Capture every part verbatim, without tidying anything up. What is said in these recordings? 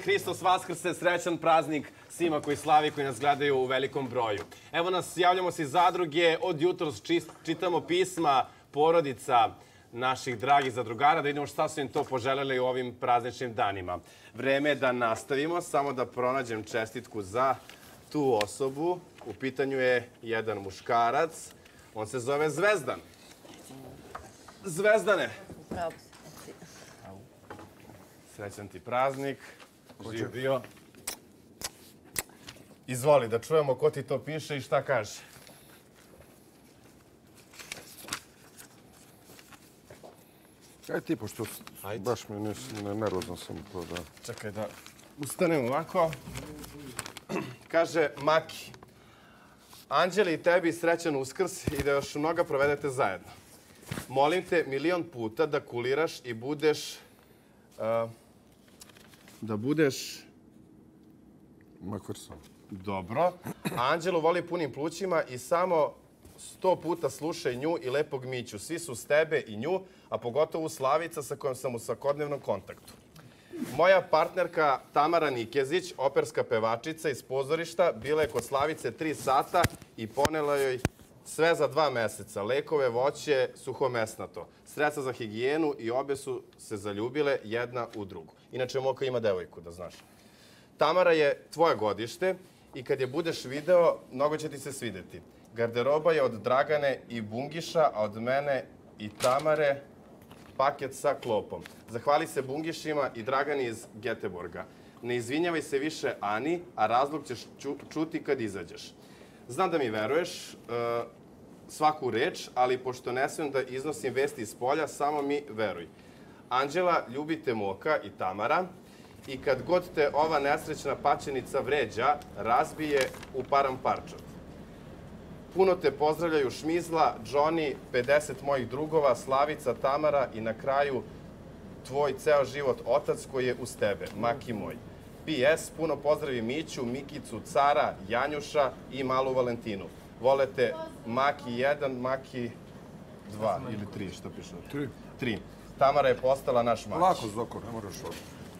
Hristos Vaskrse, srećan praznik svima koji slavi, koji nas gledaju u velikom broju. Evo nas, javljamo se iz zadruge, od jutros čitamo pisma porodica naših dragih zadrugara, da vidimo šta su im to poželjeli u ovim prazničnim danima. Vreme je da nastavimo, samo da pronađem čestitku za tu osobu. U pitanju je jedan muškarac, on se zove Zvezdan. Zvezdane! Srećan ti praznik, živ bio. Izvoli, da čujemo ko ti to piše i šta kaže. Kaj ti, pošto baš mi nervozno sam to da... Čekaj da ustanem ovako. Kaže Maki, Anđeli i tebi srećan Uskrs i da još mnoga provedete zajedno. Molim te milion puta da kuliraš i budeš... Da budeš... Makar sam. Dobro. Anđelu voli punim plućima i samo sto puta slušaj nju i lepog Miću. Svi su s tebe i nju, a pogotovo Slavica sa kojom sam u svakodnevnom kontaktu. Moja partnerka Tamara Nikezić, operska pevačica iz pozorišta, bila je kod Slavice tri sata i ponela joj sve za dva meseca. Lekove, voće, suhomesnato. Sredstva za higijenu i obe su se zaljubile jedna u drugu. Inače, Moka ima devojku, da znaš. Tamara je tvoje godište i kad je budeš video, mnogo će ti se svideti. Garderoba je od Dragane i Bungiša, a od mene i Tamare paket sa klopom. Zahvali se Bungišima i Dragani iz Geteborga. Ne izvinjavaj se više Ani, a razlog ćeš čuti kad izađeš. Znam da mi veruješ svaku reč, ali pošto ne smijem da iznosim vesti iz polja, samo mi veruj. Anđela, ljubite Moka i Tamara i kad god te ova nesrećna pačenica vređa, razbije u param parčad. Puno te pozdravljaju Šmizla, Džoni, pedeset mojih drugova, Slavica, Tamara i na kraju tvoj ceo život otac koji je uz tebe, Maki moj. P S. Puno pozdravi Miću, Mikicu, Cara, Janjuša i malu Valentinu. Volete Maki jedan, Maki dva ili tri, što piše? Tri. Tri. Tamara je postala naš Maki. Lako, Zoko, ne moraš ovdje.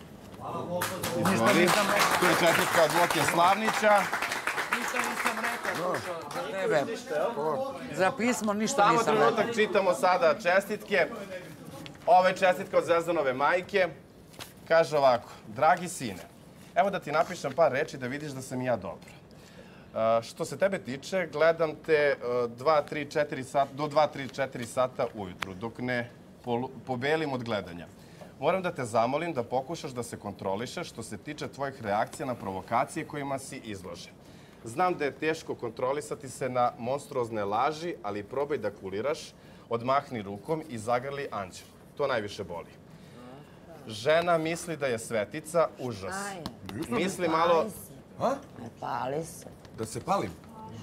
Izvoli. Tu je čestitka od Voke Slavnića. Ništa nisam rekao, za tebe. Za pismo ništa Samo nisam rekao. trenutak čitamo sada čestitke. Ova je čestitka od Zvezdanove majke. Kaže ovako, dragi sine, evo da ti napišem par reči da vidiš da sam i ja dobro. Što se tebe tiče, gledam te dva, tri, četiri sata, do dva, tri, četiri sata ujutru, dok ne pobelim od gledanja. Moram da te zamolim da pokušaš da se kontrolišeš što se tiče tvojih reakcija na provokacije kojima si izložen. Znam da je teško kontrolisati se na monstruozne laži, ali probaj da kuliraš, odmahni rukom i zagrli Anđelu. To najviše boli. Žena misli da je svetica, užas. Misli malo... Pali se. Da se palim?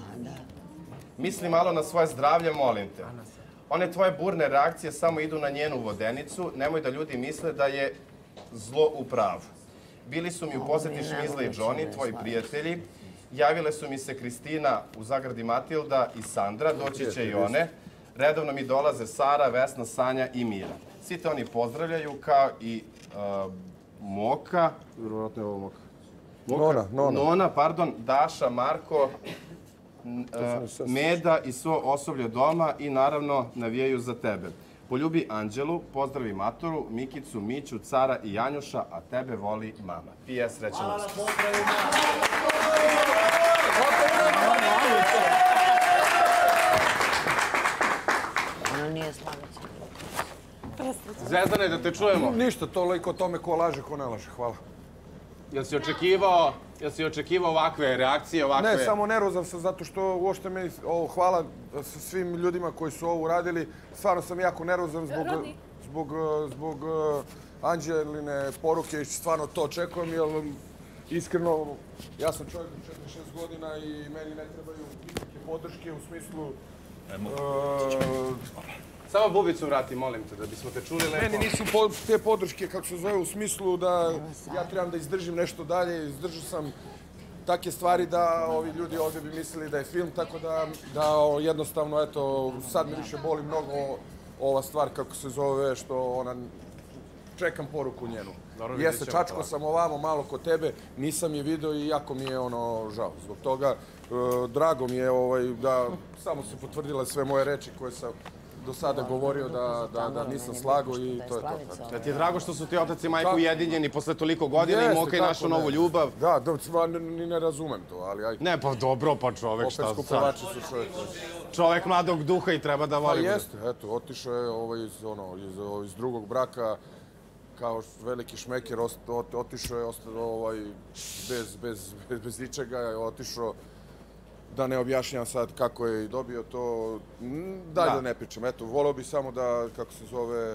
Misli malo na svoje zdravlje, molim te. One tvoje burne reakcije samo idu na njenu vodenicu, nemoj da ljudi misle da je zlo u pravu. Bili su mi u poseti Šmizla i Džoni, tvoji prijatelji. Javile su mi se Kristina u zagradi Matilda i Sandra, doći će i one. Redovno mi dolaze Sara, Vesna, Sanja i Mira. Svi te oni pozdravljaju, kao i Moka. Vjerovatno je ovo Moka. Nona, Nona. Nona, pardon, Daša, Marko, Meda i svo osoblje doma i naravno navijaju za tebe. Poljubi Anđelu, pozdravi Matoru, Mikicu, Miću, Cara i Janjuša, a tebe voli mama. P S. Srećan Uskrs. Ono nije Slavica. Zvezdane, da te čujemo. Ništa, toliko o tome ko laže, ko ne laže. Hvala. Jel si očekivao, jel si očekivao ovakve reakcije, ovakve... Ne, samo nervozan sam zato što uopšte meni, hvala svim ljudima koji su ovo uradili. Stvarno sam jako nervozan zbog, zbog, zbog Anđeline poruke i stvarno to očekujem, jer iskreno, ja sam čovjek od četrdeset šest godina i meni ne trebaju nikakve podrške u smislu... Samo bubicu vrati, molim te, da bismo te čuli lepo. Meni nisu te podrške, kako se zove, u smislu da ja trebam da izdržim nešto dalje. Izdržao sam takve stvari da ovi ljudi ovdje bi mislili da je film, tako da jednostavno, eto, sad mi više boli mnogo ova stvar, kako se zove, što ona... Čekam poruku njenu. Jeste, čačko sam ovamo malo kod tebe, nisam je video i jako mi je ono žao. Zbog toga drago mi je da samo se potvrdile sve moje reči koje sam do sada govorio da nisam slago i to je to. Da ti je drago što su ti otac i majka ujedinjeni posle toliko godina i Moka je našao novu ljubav? Da, ni ne razumem to, ali ajde. Ne, pa dobro, pa čovek šta sad. Opet skupovači su čovek. Čovek mladog duha i treba da voli. Pa jeste, eto, otišao je iz drugog braka kao veliki šmeker, otišao je bez ničega, otišao da ne objašnjam sad kako je dobio to, daj da ne pričam. Eto, voleo bih samo da, kako se zove,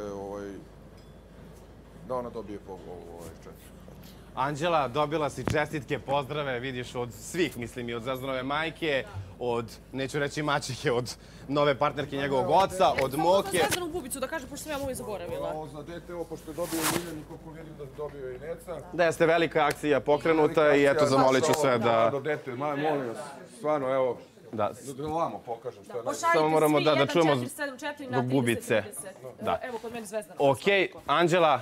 da ona dobije po ovaj četiri. Anđela, dobila si čestitke, pozdrave, vidiš, od svih, mislim, i od Zvezdanove majke, od, neću reći maćehe, od nove partnerke njegovog oca, od Moke. Samo Zvezdanu bubicu da kažem, pošto sam ja mu i zaboravila. Ovo za dete, ovo pošto je dobio Miljan i koliko vidim da je dobio i Neca. Da, jeste velika akcija pokrenuta i eto, zamolit ću sve da... Do dete, molim vas, stvarno, evo, da ovamo pokažem što je najbolje. Samo moramo da čujemo do bubice. Evo, kod meni Zvezdana. Okej, Anđela,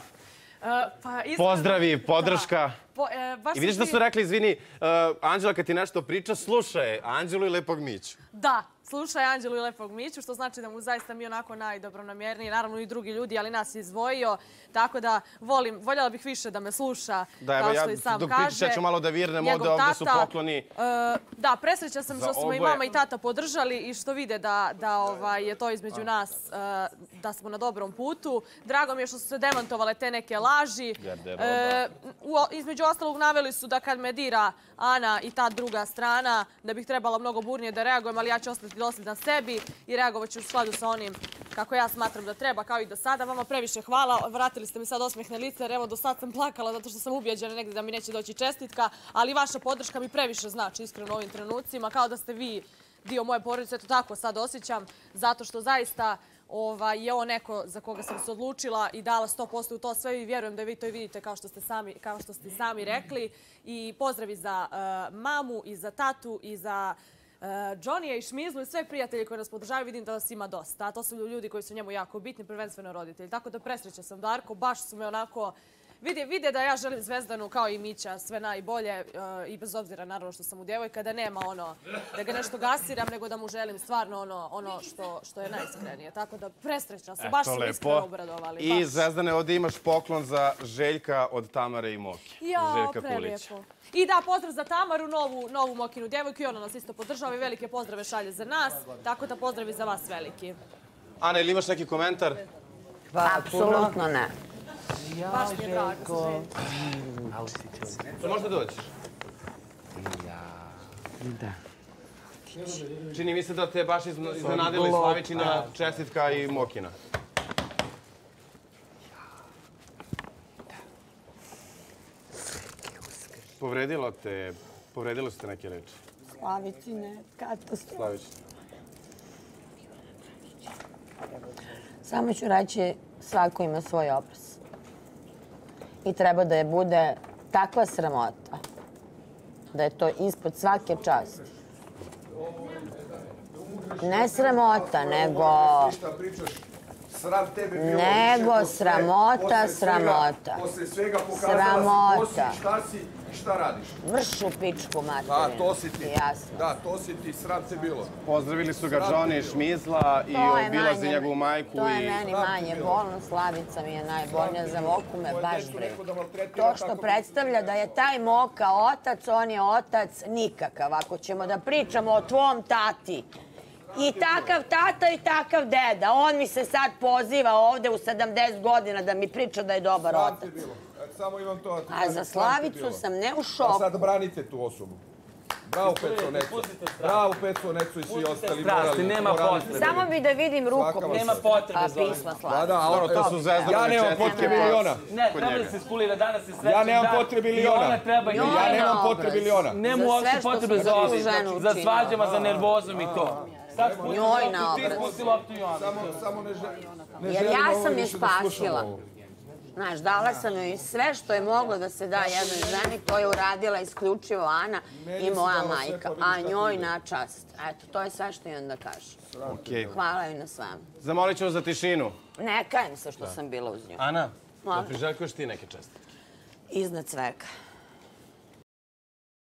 pozdravi, podrška. I vidiš da su rekli, izvini, Anđela kad ti nešto priča, slušaj Anđelu i Lepog Miću. Da, slušaj Anđelu i Lepog Miću, što znači da mu zaista mi onako najdobronamjerniji, naravno i drugi ljudi, ali nas je izdvojio, tako da volim, voljela bih više da me sluša, kao što i sam kaže. Dok pričaš, ja ću malo da virnem ovde, ovde su pokloni. Da, presrećna sam što smo i mama i tata podržali i što vide da je to između nas, da smo na dobrom putu. Drago mi je što su se demantovale te neke laži. Između ostalog naveli su da kad me dira Ana i ta druga strana, da bih trebala mnogo burnije da reagujem, ali ja ću ostati dosljedna sebi i reagovat ću u skladu sa onim kako ja smatram da treba, kao i do sada. Vama previše hvala, vratili ste mi sad osmeh na lice, jer evo do sad sam plakala zato što sam ubijeđena negdje da mi neće doći čestitka, ali vaša podrška mi previše znači iskreno u ovim trenucima, kao da ste vi dio moje porodice, eto tako sad osjećam, zato što zaista je ovo neko za koga sam se odlučila i dala sto posto u to sve i vjerujem da vi to i vidite kao što ste sami rekli. I pozdravi za mamu i za tatu i za Johnnyja i Šmizlu i sve prijatelje koji nas podržavaju. Vidim da vas ima dosta. A to su ljudi koji su njemu jako bitni, prvenstveno roditelji. Tako da presreća sam Darko, baš su me onako... Vide da ja želim Zvezdanu kao i Mića sve najbolje i bez obzira naravno što sam u djevojka, da nema ono, da ga nešto gasiram, nego da mu želim stvarno ono što je najiskrenije. Tako da presrećna sam, baš sam iskreno obradovali. I Zvezdane, ovdje imaš poklon za Željka od Tamare i Moke. Jao, prelijepo. I da, pozdrav za Tamaru, novu Mokinu djevojku i ona nas isto podržava i velike pozdrave šalje za nas, tako da pozdravi za vas veliki. Ana, ili imaš neki komentar? Apsolutno ne. Baš mi je drago. Možda dođeš? Da. Čini mi se da te baš iznenadili Slavičina, čestitka i Mokina. Povredilo te, povredilo su te neke reči? Slavicine, katastrofa. Slavičine. Samo ću reći, svako ima svoj obraz. I treba da je bude takva sramota, da je to ispod svake časti. Ne sramota, nego... Nego sramota, sramota. Posle svega pokazala si ko si, šta si i šta radiš. Vršu pičku materinu. Da, to si ti. Jasno. Da, to si ti, sram te bilo. Pozdravili su ga Johnny i Šmizla i obilazi njegovu majku. To je meni manje bolno. Slavica mi je najbolnija, za Moku me baš briga. To što predstavlja da je taj Moka otac, on je otac nikakav. Ako ćemo da pričamo o tvom tati, i takav tata i takav deda. On mi se sad poziva ovde u sedamdeset godina da mi priča da je dobar otac. Samo imam to... A za Slavicu sam ne u šoku. A sad branite tu osobu. Bravo, Peco, Neco. Bravo, Peco, Neco i svi ostali. Strasti, nema potrebe. Samo bi da vidim rukom. Nema potrebe za ovo. A pisma Slavica. To su Zvezdanove četvrtke. Ja nemam potrebe miliona. Ne, treba da se skulira danas i srećan. Ja nemam potrebe miliona. Ja nemam potrebe miliona. Nema uopšte potrebe za ovo. Za svađama, za nervozom i to. Njoj na obraz. Samo ne želim. Jer ja sam je spasila. Znaš, dala sam joj sve što je moglo da se da jednoj ženi, to je uradila isključivo Ana i moja majka, a njoj na čast. Eto, to je sve što imam da kažem. Hvala joj na svemu. Zamolit ću vas za tišinu. Ne kajem se što sam bila uz nju. Ana, da priželjkuješ ti neke čestitke? Iznad svega.